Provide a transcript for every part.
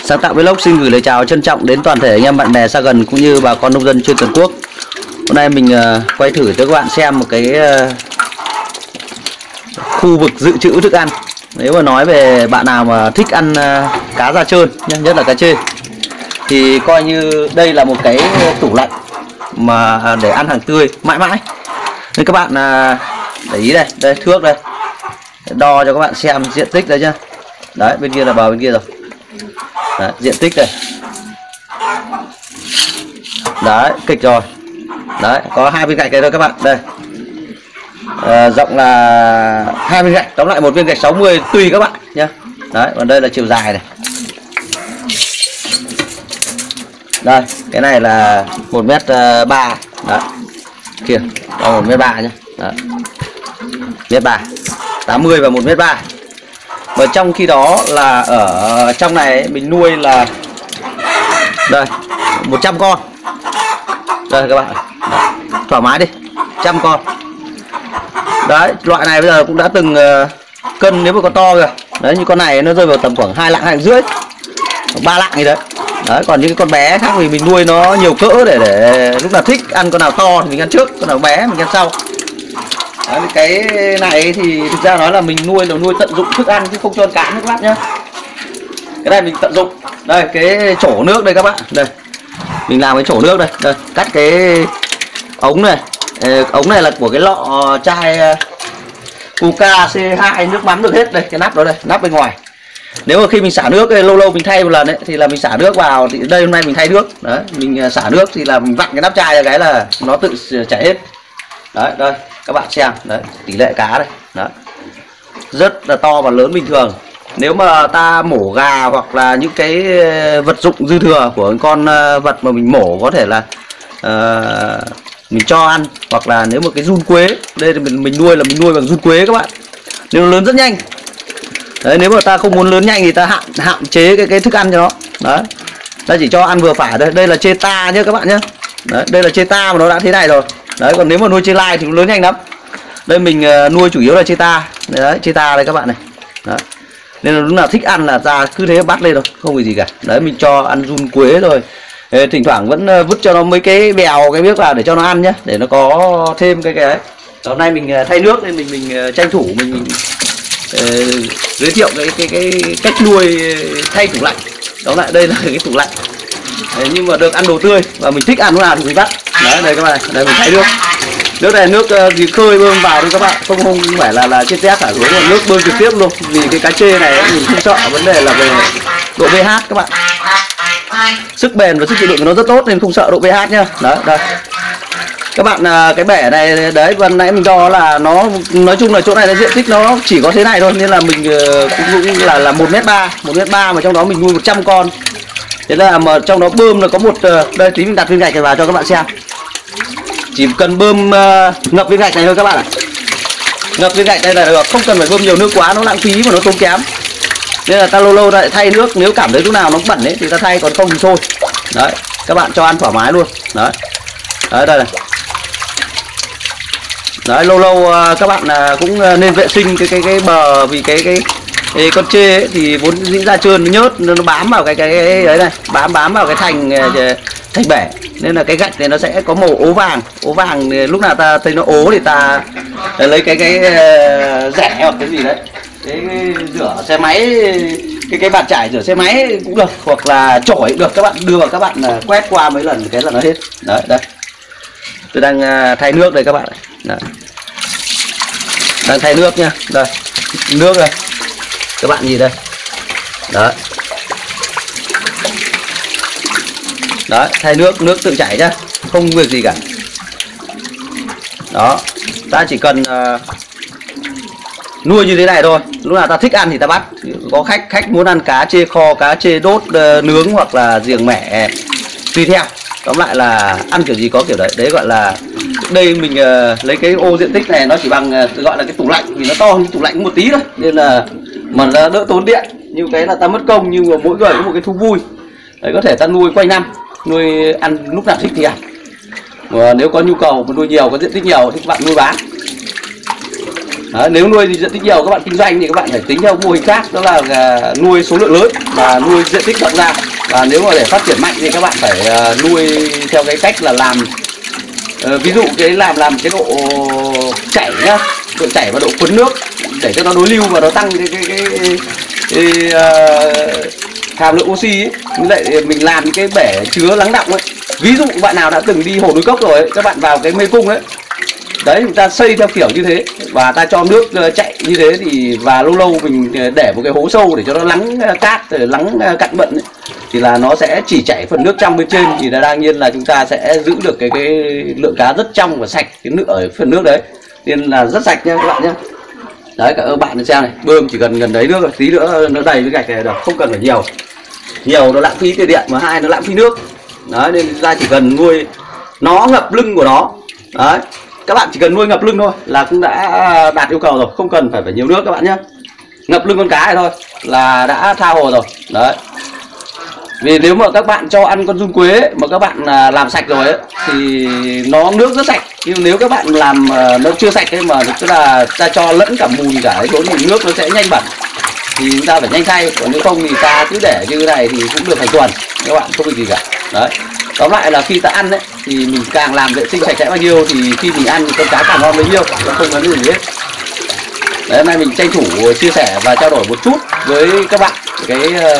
Sáng tạo vlog xin gửi lời chào trân trọng đến toàn thể anh em bạn bè xa gần cũng như bà con nông dân trên toàn quốc. Hôm nay mình quay thử cho các bạn xem một cái khu vực dự trữ thức ăn. Nếu mà nói về bạn nào mà thích ăn cá da trơn nhé, nhất là cá trê, thì coi như đây là một cái tủ lạnh mà để ăn hàng tươi mãi mãi. Nên các bạn để ý đây, đây thước đây, đo cho các bạn xem diện tích đấy nhá. Đấy, bên kia là bờ bên kia rồi. Đấy, diện tích đây. Đấy, kịch rồi. Đấy, có 2 viên gạch đây thôi các bạn. Đây. Rộng là 2 viên gạch, tóm lại một viên gạch 60 tùy các bạn nhá. Đấy, còn đây là chiều dài này. Đây, cái này là 1m3. Đấy. Kìa, đó 1m3 nhá. Đấy. 1m3. 80 và 1m3. Và trong khi đó là ở trong này ấy, mình nuôi là đây 100 con. Đây các bạn. Đấy. Thoải mái đi, 100 con. Đấy, loại này bây giờ cũng đã từng cân nếu mà con to kìa. Đấy, như con này nó rơi vào tầm khoảng 2 lạng, 2 lạng rưỡi, 3 lạng gì đấy. Đấy, còn những cái con bé khác thì mình nuôi nó nhiều cỡ để lúc nào thích ăn con nào to thì mình ăn trước, con nào bé mình ăn sau. Đấy, cái này thì thực ra nói là mình nuôi là nuôi tận dụng thức ăn chứ không cho ăn cám các bác nhá. Cái này mình tận dụng. Đây, cái chổ nước đây các bạn. Đây. Mình làm cái chổ nước đây. Đây, cắt cái ống này. Ống này là của cái lọ chai Coca C2 nước mắm được hết đây, cái nắp đó đây, nắp bên ngoài. Nếu mà khi mình xả nước lâu lâu mình thay một lần ấy, thì là mình xả nước vào thì đây hôm nay mình thay nước. Đấy, mình xả nước thì là mình vặn cái nắp chai ra cái là nó tự chảy hết. Đấy, đây các bạn xem, đấy, tỷ lệ cá đây. Đấy. Rất là to và lớn bình thường. Nếu mà ta mổ gà hoặc là những cái vật dụng dư thừa của con vật mà mình mổ có thể là mình cho ăn, hoặc là nếu mà cái giun quế, đây thì mình nuôi là mình nuôi bằng giun quế các bạn. Nên nó lớn rất nhanh. Đấy, nếu mà ta không muốn lớn nhanh thì ta hạn chế cái thức ăn cho nó. Đấy. Ta chỉ cho ăn vừa phải thôi. Đây là chê ta nhé các bạn nhé. Đấy, đây là chê ta mà nó đã thế này rồi. Đấy, còn nếu mà nuôi chê lai thì nó lớn nhanh lắm. Đây mình nuôi chủ yếu là chê ta. Đấy, chê ta đây các bạn này. Đấy. Nên là lúc nào thích ăn là ta cứ thế bắt lên thôi, không có gì cả. Đấy, mình cho ăn giun quế rồi. Thỉnh thoảng vẫn vứt cho nó mấy cái bèo cái miếc vào để cho nó ăn nhé, để nó có thêm cái đấy. Hôm nay mình thay nước nên mình tranh thủ mình giới thiệu cái cách nuôi thay tủ lạnh. Đó lại đây là cái tủ lạnh. Đấy, nhưng mà được ăn đồ tươi và mình thích ăn lúc nào thì mình bắt. Đấy, đây các bạn, đây mình thay nước. Nước này nước gì khơi bơm vào thôi các bạn, không phải là chết tét thả xuống, mà nước bơm trực tiếp luôn. Vì cái cá trê này ấy, mình không sợ vấn đề là về độ pH các bạn. Sức bền và sức chịu đựng của nó rất tốt nên không sợ độ pH nhá. Đấy, đây. Các bạn cái bể này đấy, vừa nãy mình đo là nó nói chung là chỗ này là diện tích nó chỉ có thế này thôi, nên là mình cũng là 1m3, 1m3 mà trong đó mình nuôi 100 con. Thế là mà trong đó bơm là có một đây tí mình đặt viên gạch vào cho các bạn xem. Chỉ cần bơm ngập viên gạch này thôi các bạn ạ. Ngập viên gạch đây là được, không cần phải bơm nhiều nước quá, nó lãng phí mà nó tốn kém. Nên là ta lâu lâu lại thay nước, nếu cảm thấy lúc nào nó bẩn ấy thì ta thay, còn không thì thôi. Đấy, các bạn cho ăn thoải mái luôn. Đấy. Đấy, đây này. Đấy, lâu lâu các bạn cũng nên vệ sinh cái bờ, vì cái con trê ấy, thì vốn dĩ da trơn nó nhớt, nó bám vào cái đấy này, bám vào cái thành bể, nên là cái gạch này nó sẽ có màu ố vàng. Ố vàng thì lúc nào ta thấy nó ố thì ta lấy cái rẻ hoặc cái gì đấy, cái rửa xe máy, cái bàn chải rửa xe máy cũng được, hoặc là chổi cũng được, các bạn đưa vào, các bạn quét qua mấy lần cái là nó hết. Đấy, đây tôi đang thay nước đây các bạn. Đấy. Đang thay nước nha. Đây, nước đây các bạn nhìn đây. Đấy. Đấy, thay nước tự chảy nhá, không việc gì cả. Đó, ta chỉ cần nuôi như thế này thôi, lúc nào ta thích ăn thì ta bắt. Có khách muốn ăn cá chê kho, cá chê đốt nướng hoặc là riềng mẻ tùy theo. Tóm lại là ăn kiểu gì có kiểu đấy. Đấy gọi là, đây mình lấy cái ô diện tích này nó chỉ bằng gọi là cái tủ lạnh, vì nó to hơn tủ lạnh một tí thôi, nên là mà nó đỡ tốn điện. Như cái là ta mất công, nhưng mà mỗi người có một cái thú vui. Đấy, có thể ta nuôi quanh năm, nuôi ăn lúc nào thích thì ăn. Và nếu có nhu cầu mà nuôi nhiều, có diện tích nhiều thì các bạn nuôi bán. Đấy, nếu nuôi diện tích nhiều các bạn kinh doanh thì các bạn phải tính theo mô hình khác, đó là nuôi số lượng lớn và nuôi diện tích rộng ra. Và nếu mà để phát triển mạnh thì các bạn phải nuôi theo cái cách là làm ví dụ cái làm cái độ chảy nhá, độ chảy và độ cuốn nước để cho nó đối lưu và nó tăng cái hàm lượng oxy ấy. Như vậy mình làm cái bể chứa lắng đọng ấy. Ví dụ bạn nào đã từng đi hồ núi cốc rồi ấy, các bạn vào cái mê cung ấy, đấy chúng ta xây theo kiểu như thế và ta cho nước chạy như thế thì và lâu lâu mình để một cái hố sâu để cho nó lắng cát rồi lắng cặn bận ấy, thì là nó sẽ chỉ chảy phần nước trong bên trên, thì là đương nhiên là chúng ta sẽ giữ được cái lượng cá rất trong và sạch cái nước ở phần nước đấy, nên là rất sạch nha các bạn nhé. Đấy các bạn xem này, bơm chỉ cần gần đấy nước, tí nữa nó đầy với gạch này được, không cần phải nhiều nó lãng phí tiền điện, mà hai nó lãng phí nước. Đấy nên chúng ta chỉ cần nuôi nó ngập lưng của nó. Đấy các bạn chỉ cần nuôi ngập lưng thôi là cũng đã đạt yêu cầu rồi, không cần phải nhiều nước các bạn nhé. Ngập lưng con cá này thôi là đã tha hồ rồi. Đấy, vì nếu mà các bạn cho ăn con giun quế ấy, mà các bạn làm sạch rồi ấy, thì nó nước rất sạch. Nhưng nếu các bạn làm nó chưa sạch ấy, mà tức là ta cho lẫn cả mùn cả ấy, thì nước nó sẽ nhanh bẩn, thì chúng ta phải nhanh thay. Còn nếu không thì ta cứ để như thế này thì cũng được thành tuần, các bạn không bị gì cả. Đấy, tóm lại là khi ta ăn đấy thì mình càng làm vệ sinh sạch sẽ bao nhiêu thì khi mình ăn thì con cá càng ngon bấy nhiêu, nó không có gì hết. Đấy, hôm nay mình tranh thủ chia sẻ và trao đổi một chút với các bạn cái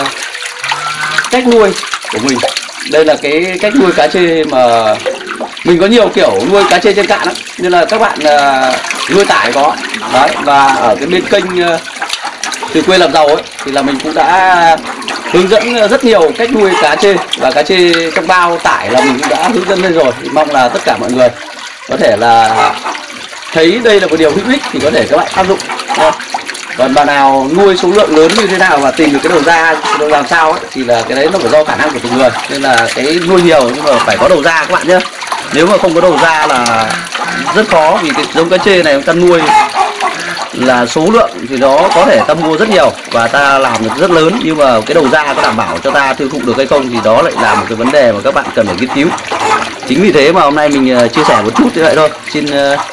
cách nuôi của mình. Đây là cái cách nuôi cá chê mà mình có nhiều kiểu nuôi cá chê trên cạn lắm, nên là các bạn nuôi tải có. Đấy, và ở cái bên kênh Từ Quê Làm Giàu ấy thì là mình cũng đã hướng dẫn rất nhiều cách nuôi cá chê, và cá chê trong bao tải là mình cũng đã hướng dẫn lên rồi. Thì mong là tất cả mọi người có thể là thấy đây là một điều hữu ích thì có thể các bạn áp dụng. Còn bạn nào nuôi số lượng lớn như thế nào và tìm được cái đầu ra làm sao ấy, thì là cái đấy nó phải do khả năng của từng người. Nên là cái nuôi nhiều nhưng mà phải có đầu ra các bạn nhé. Nếu mà không có đầu ra là rất khó, vì cái giống cá chê này chúng ta nuôi là số lượng thì nó có thể ta mua rất nhiều và ta làm được rất lớn, nhưng mà cái đầu ra có đảm bảo cho ta tiêu thụ được hay không thì đó lại là một cái vấn đề mà các bạn cần phải nghiên cứu. Chính vì thế mà hôm nay mình chia sẻ một chút như vậy thôi. Xin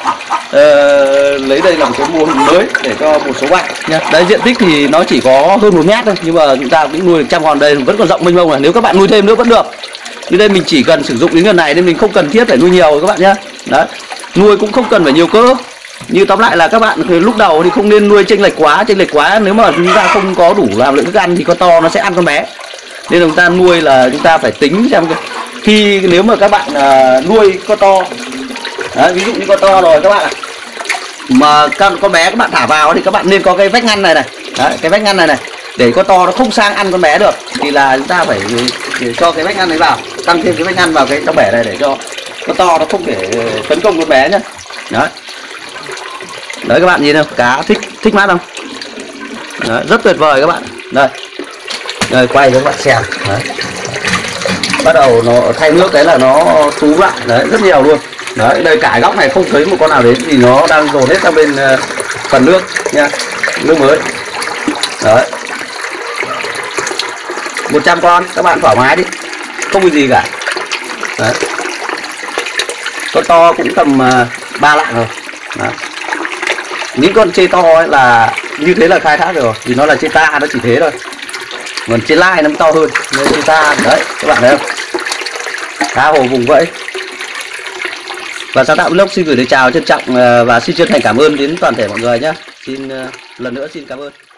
lấy đây là một cái mô hình mới để cho một số bạn nha. Đấy, diện tích thì nó chỉ có hơn 1 mét thôi, nhưng mà chúng ta cũng nuôi được 100 con. Đây vẫn còn rộng mênh mông này, nếu các bạn nuôi thêm nữa vẫn được. Như đây mình chỉ cần sử dụng đến gần này nên mình không cần thiết phải nuôi nhiều các bạn nhé. Đấy, nuôi cũng không cần phải nhiều cỡ. Như tóm lại là các bạn lúc đầu thì không nên nuôi chênh lệch quá, nếu mà chúng ta không có đủ hàm lượng thức ăn thì con to nó sẽ ăn con bé. Nên là chúng ta nuôi là chúng ta phải tính xem khi nếu mà các bạn nuôi con to. Đấy, ví dụ như con to rồi các bạn ạ, mà con bé các bạn thả vào thì các bạn nên có cái vách ngăn này này. Đấy, cái vách ngăn này để con to nó không sang ăn con bé được, thì là chúng ta phải cho cái vách ngăn này vào, tăng thêm cái vách ngăn vào cái trong bể này để cho con to nó không thể tấn công con bé nhá. Đấy các bạn nhìn không, cá thích mát không? Đấy, rất tuyệt vời các bạn. Đây quay cho các bạn xem. Đấy, bắt đầu nó thay nước cái là nó tú lại. Đấy, rất nhiều luôn. Đấy, đây cả góc này không thấy một con nào đến thì nó đang dồn hết sang bên phần nước nha, nước mới. Đấy, 100 con các bạn thoải mái đi, không có gì cả. Đấy, con to cũng tầm 3 lạng rồi. Đấy, những con chê to ấy là như thế là khai thác rồi, vì nó là chê ta, nó chỉ thế thôi. Còn chê lai nó to hơn nên chê ta. Đấy các bạn thấy không, cá hồ vùng vẫy. Và Sáng Tạo Vlog xin gửi lời chào trân trọng và xin chân thành cảm ơn đến toàn thể mọi người nhé. Xin lần nữa xin cảm ơn.